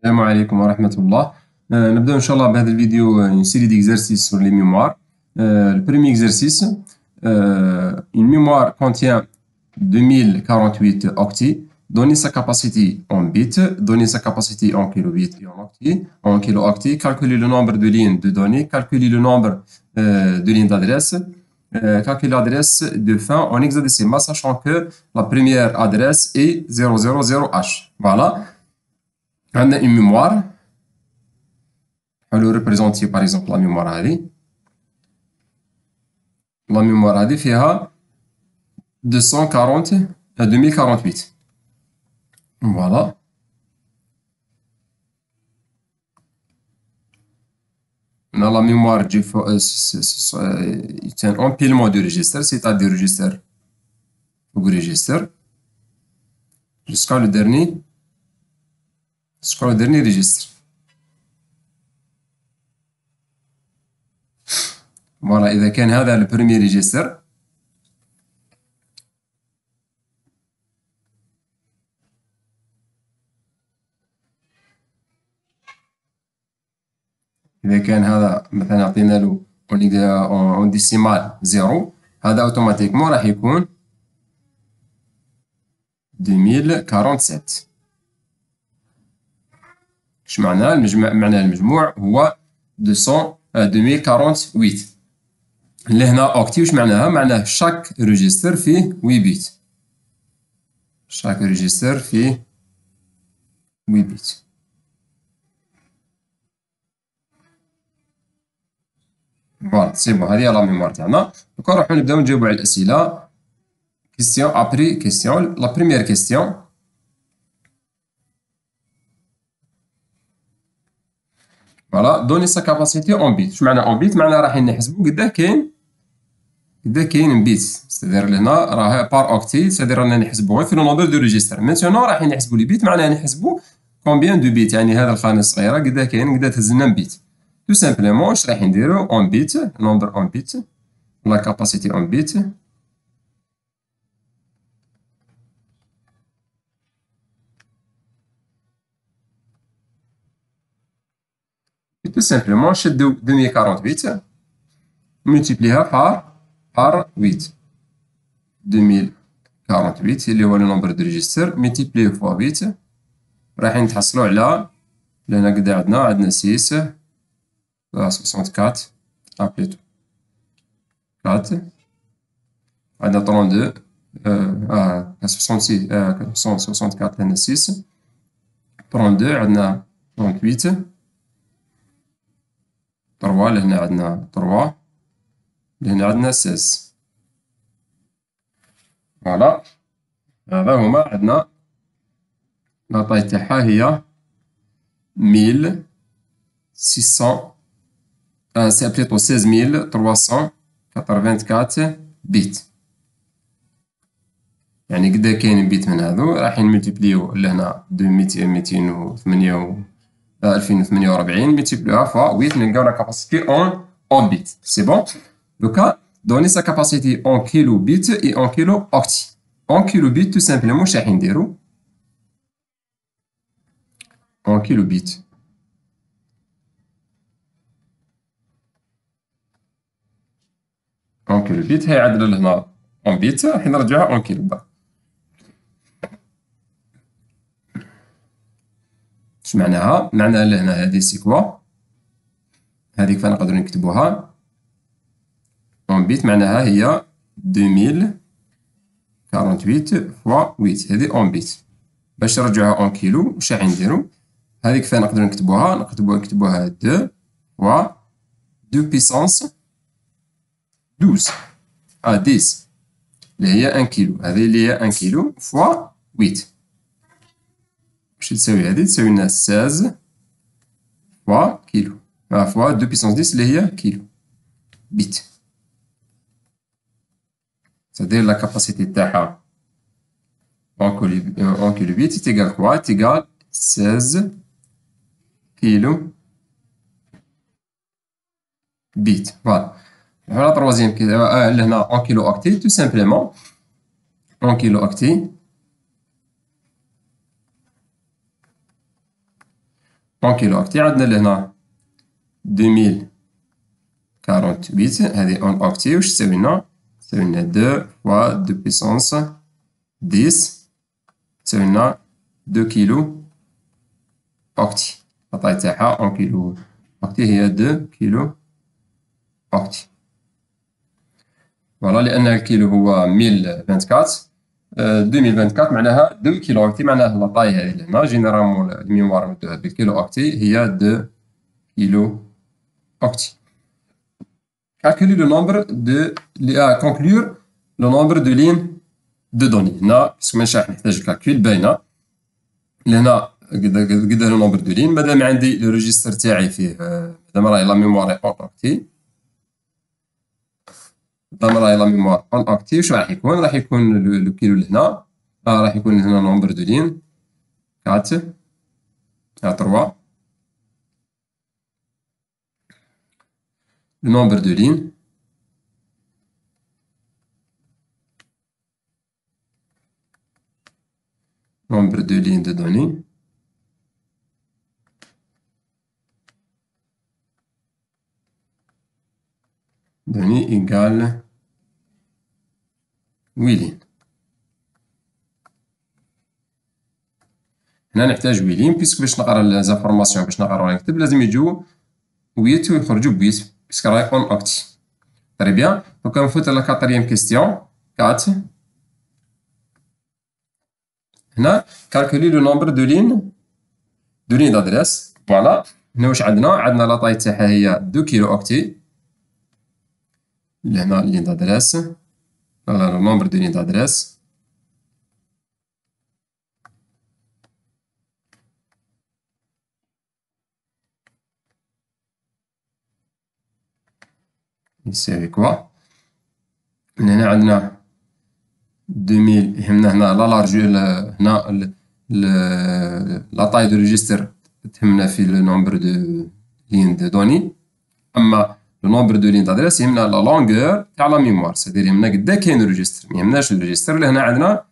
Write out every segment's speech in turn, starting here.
السلام عليكم ورحمة الله. نبدأ إن شاء الله بهذا الفيديو une série d'exercices sur les mémoires. Le premier exercice, une mémoire contient 2048 octets. Donnez sa capacité en bits, donnez sa capacité en kilobits et en kilo-octets. Calculez le nombre de lignes de données, calculez le nombre de lignes d'adresse, calculez l'adresse de fin en hexadécimal, sachant que la première adresse est 000H. Voilà. On a une mémoire. On va représenter par exemple la mémoire هذه. La mémoire هذه فيها 2048. Voilà. On a la mémoire c'est un empilement de registres, c'est-à-dire registre ou registre jusqu'à le dernier registre. Voilà, إذا كان هذا le premier registre إذا كان هذا مثلا عطينا له اون ديسيمال 0 هذا اوتوماتيكمون راح يكون 2047. اش معناه معناه المجموع هو 2048. اللي هنا اوكتي واش معناها؟ معناه شاك ريجستر فيه 8 بيت. شاك ريجستر فيه 8 بيت. فوالا سي بون، هذه لا ميموار تاعنا. دوكا نروحو نبداو نجاوبو على الأسئلة كيستيون ابري كيستيون. لا بروميير كيستيون، فوالا دوني سا كاباسيتي اون بيت. واش معنى اون بيت؟ معناها راح نحسبو قداه كاين بيت، ستادير لهنا راه بار اوكتي، ستادير رانا نحسبو غير في لو نومبر دو ريجستر. مينتونون راح نحسبو لي بيت، معناها نحسبو كومبيان دو بيت، يعني هذا الخانة الصغيرة قداه كاين، قداه تهزلنا بيت. تو سامبلومون واش راح نديرو؟ اون بيت، نومبر اون بيت، لا كاباسيتي اون بيت. tout simplement نشدو 2048 multiplier par 8. 2048 اللي هو لو نومبر دو ريجستر multiplier fois 8 راح نتحصلو على لهنا قدا عندنا 6 64 بليتو 4 عندنا 32 66 164 هنا 6 32 عندنا 38 3 لهنا عندنا 3 لهنا عندنا 16. فوالا هذا هما عندنا لا طاي تاعها هي 1600 سي بليتو 16384 بيت. يعني قدا كاين بيت من هذو راح نملتيبليو لهنا 248 multiplier fois 8 نلقاو لا كاباسيتي اون بيت. سي بون. دوكا دوني سا كاباسيتي اون كيلو بيت اي اون كيلو اوكتي. اون كيلو بيت تو سامبلومون واش راح نديرو؟ اون كيلو بيت اون كيلو بيت هي عندنا لهنا اون بيت، راح نرجعها اون كيلو بيت. اش معناها؟ معناها لهنا هذه سي كوا، هذيك فنقدرو نكتبوها اون بيت، معناها هي 2048 فوا 8، هذه اون بيت. باش نرجعوها اون كيلو واش راح نديرو؟ هذيك فين نقدرو نكتبوها 2 فوا 2 بيسونس 12 10 اللي هي 1 كيلو. هذه اللي هي 1 كيلو فوا 8 واش تساوي؟ هذه تساوي لنا 16 فوا كيلو فوا 2 بيسونس 10 اللي هي كيلو بيت. c'est-à-dire la capacité تاعها en كيلو بيت est égal quoi؟ est égal 16 كيلو بيت. فوالا. على تروازيام لهنا en كيلو اوكتي. tout simplement en كيلو اوكتي اون كيلو اوكتي. عندنا لهنا 2048 هذه اون اوكتي. واش تساوي لنا؟ تساوي لنا 2 فوا 2 بويسونس 10 تساوي لنا 2 كيلو اوكتي. الطاي تاعها اون كيلو اوكتي هي 2 كيلو اوكتي. فوالا لأن الكيلو هو 1024 2024 معناها 2 كيلو اوكتي، معناها لاطاي هذه لهنا جينيرالمون الميموار نمدوها بالكيلو اوكتي هي 2 كيلو اوكتي. Calculer le nombre à conclure le nombre de lignes de données. هنا باسكو ماشي راح نحتاج الكالكول باينه لهنا قد لو نومبر دو لين. مادام عندي لو ريجيستر تاعي فيه مادام راهي لا ميموار اون اوكتي، مادام راهي لا ميموار اون اوكتي واش راح يكون؟ راح يكون لو كيلو لهنا راح يكون هنا نومبر دو لين 4 3 le nombre de lignes de données égale 8 lignes. هنا نحتاج 8 lignes بيسك باش نقرا لازانفورماسيون باش نقرا ونكتب لازم يجيو 8 ويخرجوا ب 8 بيسك راهي اون اوكتي. تري بيان. دونك نفوت على كاتريام كيستيون 4. هنا كالكولي لو نومبر دو لين دادريس. فوالا هنا واش عندنا؟ عندنا لا طاي تاعها هي 2 كيلو اوكتي. لهنا لين دادريس لو نومبر دو لين دادريس يساوي كوا. من هنا عندنا 2000 يهمنا هنا لا لارج هنا لا طاي دو ريجيستر تهمنا في لو نومبر دو لين دو دوني. اما لو نومبر دو لين دادريس يهمنا لا لونغور تاع لا ميموار، سادير يهمنا قدا كاين ريجيستر، ميهمناش الريجيستر. لهنا عندنا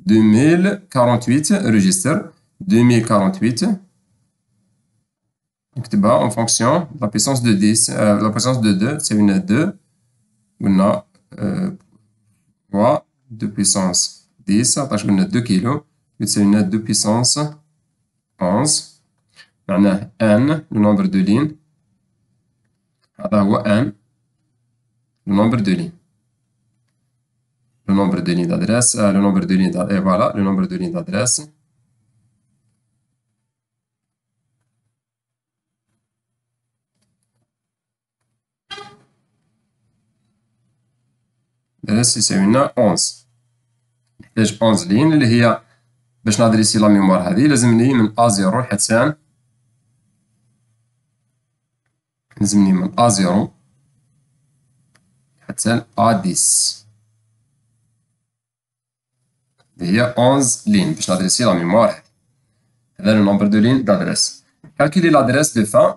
2048 ريجيستر 2048 نكتبها اون فونكسيون لا بيسونس دو 10 لا بيسونس دو 2 تساوي لنا 2 قلنا فوا 2 بويسونس 10 عطاش قلنا 2 كيلو تساوي لنا 2 بويسونس 11 معناه ان لو نومبر دو لين هذا هو ان لو نومبر دو لين d'adresse le nombre de lignes d'adresse et voilà le nombre de lignes d'adresse يساوي لنا 11. نحتاج 11 لين اللي هي باش نادريسي لا ميموار هذه لازمني من A0 حتى لازمني من A0 حتى A10 اللي هي 11 لين باش نادريسي لا ميموار هذه. هذا لو نومبر دو لين d'adresse. Calculer l'adresse de fin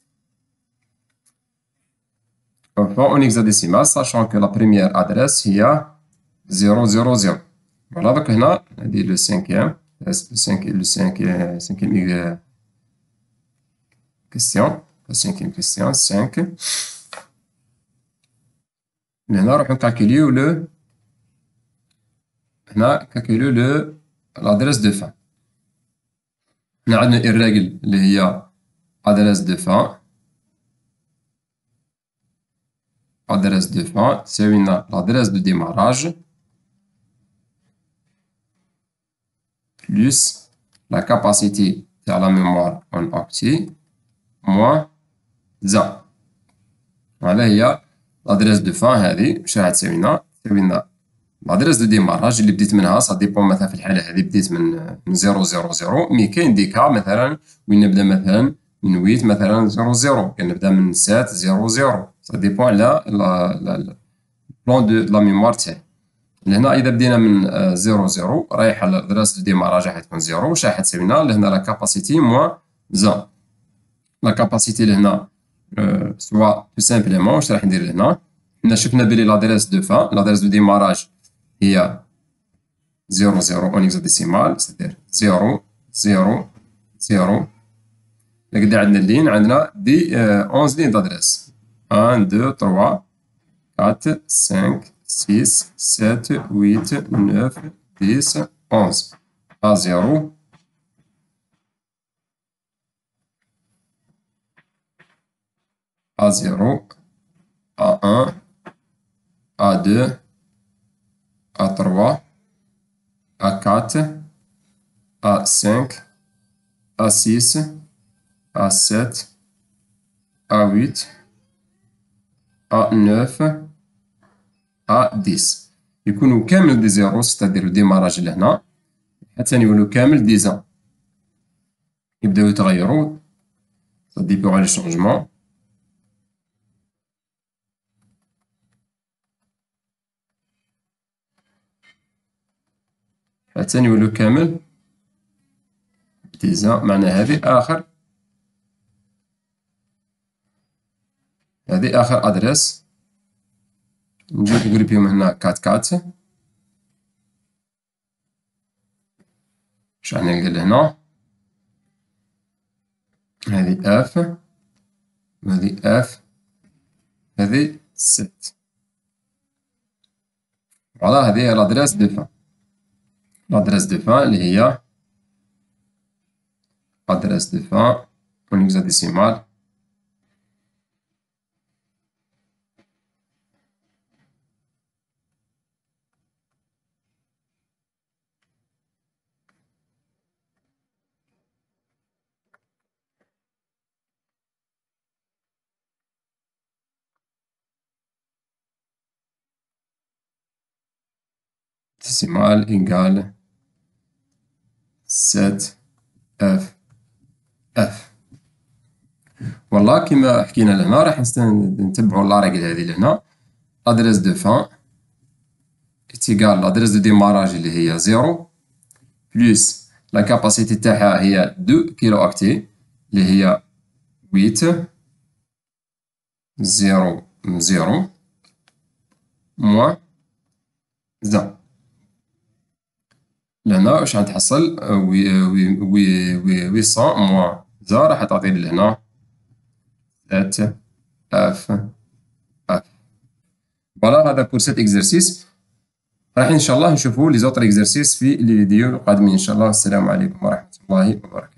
en hexadécimal, sachant que la première adresse هي 000. Voilà, donc هنا هذه لو cinquième question. La cinquième question 5. هنا نروحو نكالكوليو لو هنا كالكوليو لو l'adresse de fin. هنا عندنا الرجل اللي هي adresse de fin. Adresse de fin تساوي لنا l'adresse de démarrage plus la capacité de la mémoire en octet moins 1. هذا هي l'adresse de fin هذه واش راح تساوي لنا؟ تساوي لنا l'adresse de démarrage اللي بديت منها سا ديبون مثلا في الحالة هذه بديت من 000 مي كاين دي كا مثلا وين نبدا مثلا من 8 مثلا 00 كنبدا من 7 00 سا ديبون على البلان دو لا ميموار تاعي. لهنا إذا بدينا من 00 رايح على l'adresse de démarrage راح تكون 0 واش راح تساوي لنا؟ لهنا لا كاباسيتي موان 1. لا كاباسيتي لهنا سوا تو سامبلومون واش راح ندير لهنا؟ حنا شفنا بلي l'adresse de fin l'adresse de démarrage هي 00 en hexadécimal c'est-à-dire 0 0 0 قد عندنا اللين، عندنا دي 11 لين دادريس. 1 2 3 4 5 6 7 8 9 10 11. A0 A0 A1 A2 A3 A4 A5 A6 A7 A8 A9 A10. يكونوا كامل دي زيرو، ستادير ديماراج لهنا حتى يولوا كامل دي زان. يبداو يتغيروا، سا ديبون على لي شونجمون. حتى يولوا كامل دي زان. معنى هذه آخر أدريس. نجيو نجريبيهم هنا 4 واش راح نلقى لهنا؟ هذه اف، وهذه اف، هذه 7. فوالا هذه هي لادريس دو فان. لادريس دو فان اللي هي ادريس دو فان اون هكزاديسيمال. ديسيمال إيكال 7 اف اف. والله كيما حكينا لهنا راح نتبعو لا ريغل هذه لهنا. لادريس دو فان إيكال لادريس دو ديماراج اللي هي 0 بلوس لا كاباسيتي تاعها هي 2 كيلو أكتي اللي هي 8 0 0 موان زان. لهنا واش غنتحصل؟ 800 موان زان راح تعطيني لهنا 7 اف اف. فوالا هذا بور سيت اكزرسيس. راح ان شاء الله نشوفوا لي زوطر اكزرسيس في لي فيديو القادمين ان شاء الله. السلام عليكم ورحمة الله وبركاته.